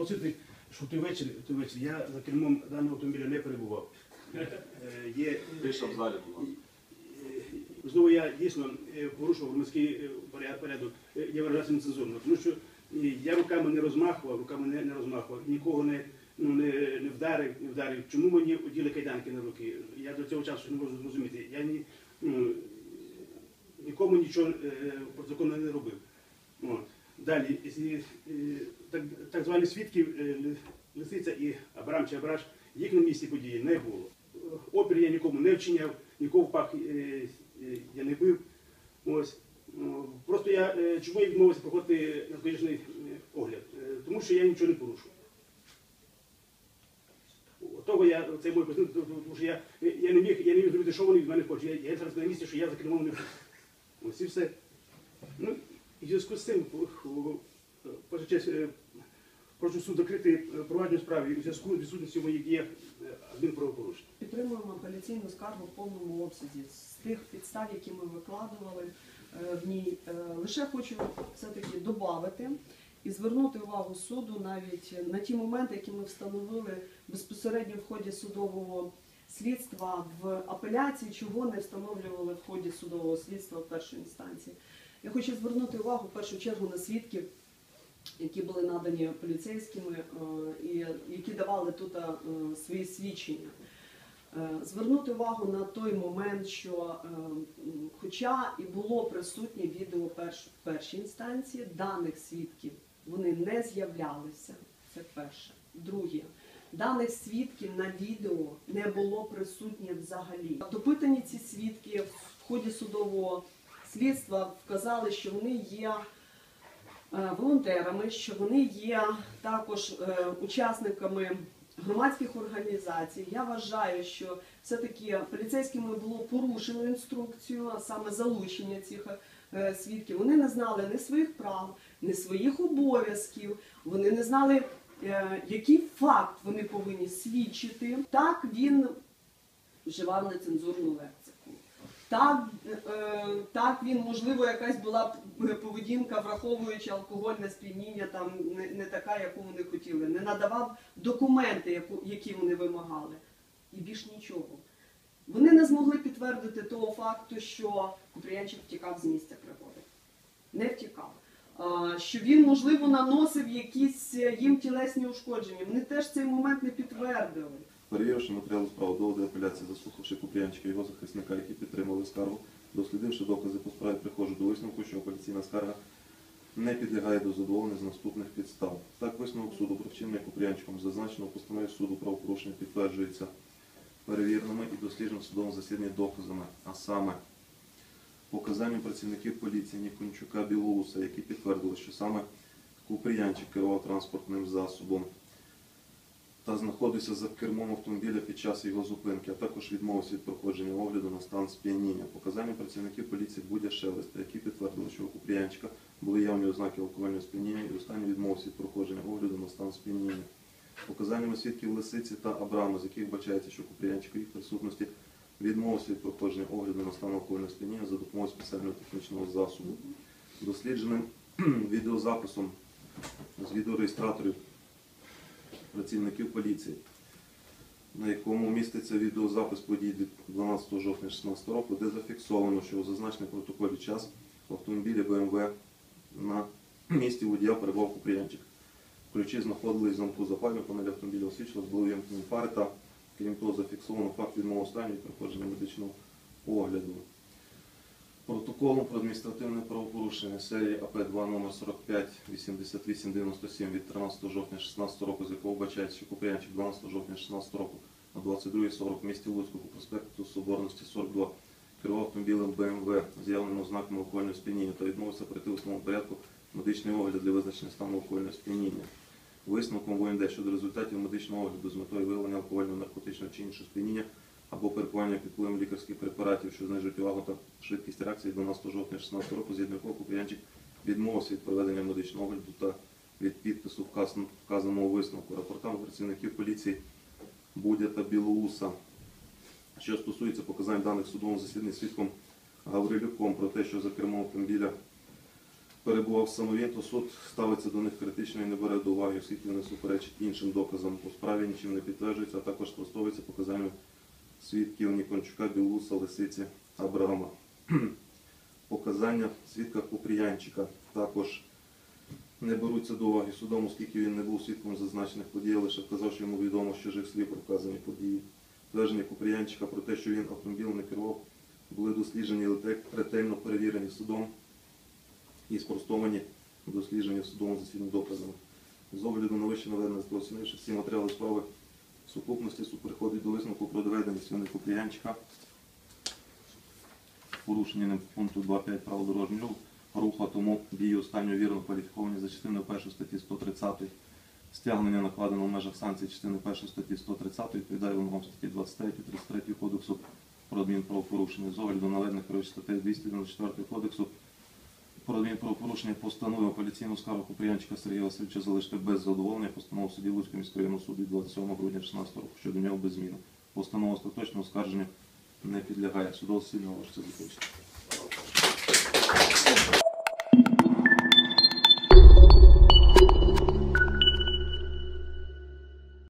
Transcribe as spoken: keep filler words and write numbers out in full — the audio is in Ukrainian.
наголосити, що в той вечір, в той вечір я за кермом даного автомобіля не перебував. Є, Тиша в залі була. Знову я дійсно порушував громадський порядок, я виражався нецензурно, тому що я руками не розмахував, руками не, не розмахував, нікого не, ну, не, не вдарив, не вдарив. Чому мені оділи кайданки на руки? Я до цього часу не можу зрозуміти. Я ні, ну, нікому нічого по закону не робив. О. Далі, так, так звані свідки Лисиця і Абрам чи Абраш, їх на місці події не було. Опір я нікому не вчиняв, нікого в пах я не бив. Ось. Просто я, чому я відмовився проходити наркотичний огляд? Тому що я нічого не порушую. Того я, це мой пояснив, тому що я, я не міг, я не міг зробити, що вони від мене хочуть. Я, я зараз на місці, що я за кермом не буду. Ось і все. Ну, і в зв'язку з цим, перша честь, прошу суд закрити провадження справи у зв'язку з відсутністю моїх діях адмінправопорушень. Підтримуємо апеляційну скаргу в повному обсязі з тих підстав, які ми викладували в ній. Лише хочу все-таки додати і звернути увагу суду навіть на ті моменти, які ми встановили безпосередньо в ході судового слідства в апеляції, чого не встановлювали в ході судового слідства в першій інстанції. Я хочу звернути увагу в першу чергу на свідків, які були надані поліцейськими і які давали тут свої свідчення. Звернути увагу на той момент, що хоча і було присутнє відео в першій інстанції, даних свідків вони не з'являлися, це перше. Друге, даних свідків на відео не було присутнє взагалі. Допитані ці свідки в ході судового слідства вказали, що вони є волонтерами, що вони є також учасниками громадських організацій. Я вважаю, що все-таки поліцейськими було порушено інструкцію, а саме залучення цих свідків. Вони не знали ні своїх прав, ні своїх обов'язків, вони не знали, який факт вони повинні свідчити. Так він вживав нецензурну лексику. Так, е, так він, можливо, якась була поведінка, враховуючи алкогольне сп'яніння, там не, не така, яку вони хотіли. Не надавав документи, яку, які вони вимагали. І більш нічого. Вони не змогли підтвердити того факту, що Купріянчик втікав з місця пригоди. Не втікав. А, що він, можливо, наносив якісь їм тілесні ушкодження. Вони теж цей момент не підтвердили. Перевіривши матеріали справи, доводи апеляції, заслухавши Купріянчика і його захисника, які підтримали скаргу, дослідивши докази по справі, приходжу до висновку, що апеляційна скарга не підлягає до задоволення з наступних підстав. Так, висновок суду про вчинення Купріянчиком зазначено в постанові суду правопорушення підтверджується перевіреними і дослідженими в судовому засіданні доказами, а саме показанням працівників поліції Нікончука, Білоуса, які підтвердили, що саме Купріянчик керував транспортним засобом та знаходився за кермом автомобіля під час його зупинки, а також відмовився від проходження огляду на стан сп'яніння. Показання працівників поліції Будя Шелеста, які підтвердили, що у Купріянчика були явні ознаки алкогольного сп'яніння і останній відмовився від проходження огляду на стан сп'яніння. Показаннями свідків Лисиці та Абрама, з яких бачається, що Купріянчик у їх присутності відмовився від проходження огляду на стан алкогольного сп'яніння за допомогою спеціального технічного засобу. Дослідженим відеозаписом з відеореєстраторів працівників поліції, на якому міститься відеозапис подій від дванадцятого жовтня дві тисячі шістнадцятого року, де зафіксовано, що у зазначеному протоколі час в автомобілі Б М В на місці водія перебував Купріянчик. Ключі знаходились в замку запалювання, панель автомобіля освітлювалась, були вимкнені фари та, крім того, зафіксовано факт відмови стану від проходження медичного огляду. Протоколом про адміністративне правопорушення серії А П два номер сорок п'ять вісімдесят вісім дев'яносто сім від тринадцятого жовтня дві тисячі шістнадцятого року, з якого вбачається, що Купріянчик дванадцятого жовтня дві тисячі шістнадцятого року о двадцять другій сорок в місті Луцьку по проспекту Соборності сорок два керував автомобілем Б М В з явним ознаком алкогольного сп'яніння та відмовився пройти в основному порядку медичний огляд для визначення стану алкогольного сп'яніння. Висновком В О Н Д щодо результатів медичного огляду з метою виявлення алкогольного, наркотичного чи іншого сп'яніння або перебування під впливом лікарських препаратів, що знижують увагу та швидкість реакції дванадцятого жовтня дві тисячі шістнадцятого року, згідно якого Купріянчик відмовився від проведення медичного огляду та від підпису вказаного висновку рапортами працівників поліції Будя та Білоуса. Що стосується показань даних в судовому засіданні свідком Гаврилюком про те, що за кермом автомобіля перебував самовін, то суд ставиться до них критично і не бере до уваги, оскільки вони суперечать іншим доказам у справі, нічим не підтверджується, а також спростовується показанням свідків Нікончука, Білуса, Лисиці, Абрама. Показання свідка Купріянчика також не беруться до уваги судом, оскільки він не був свідком зазначених подій, а лише вказав, що йому відомо з чужих слів про вказані події. Твердження Купріянчика про те, що він автомобілем не керував, були досліджені і ретельно перевірені судом і спростовані дослідження в судовому засіданні доказами. З огляду на вище наведене, оцінивши всі матеріали справи в сукупності, суд приходить до висновку про доведеність вини Купріянчика, порушення ним пункту два п'ять правил дорожнього руху, а тому дії останньої вірно кваліфіковані за частиною першої статті сто тридцять. Стягнення накладено в межах санкцій частини першої статті сто тридцять відповідає вимогам статті двадцять три тридцять три Кодексу про адмінправопорушення. З огляду наведених керуючи статтею двісті дев'яносто чотири Кодексу про адмінправопорушення постановив апеляційну скаргу Купріянчика Сергія Васильовича залишити без задоволення постанову судді Луцького міського районного суду від двадцять сьомого грудня дві тисячі шістнадцятого року щодо нього без зміни. Постанова остаточного оскарження не підлягає. Судове засідання можете закінчити.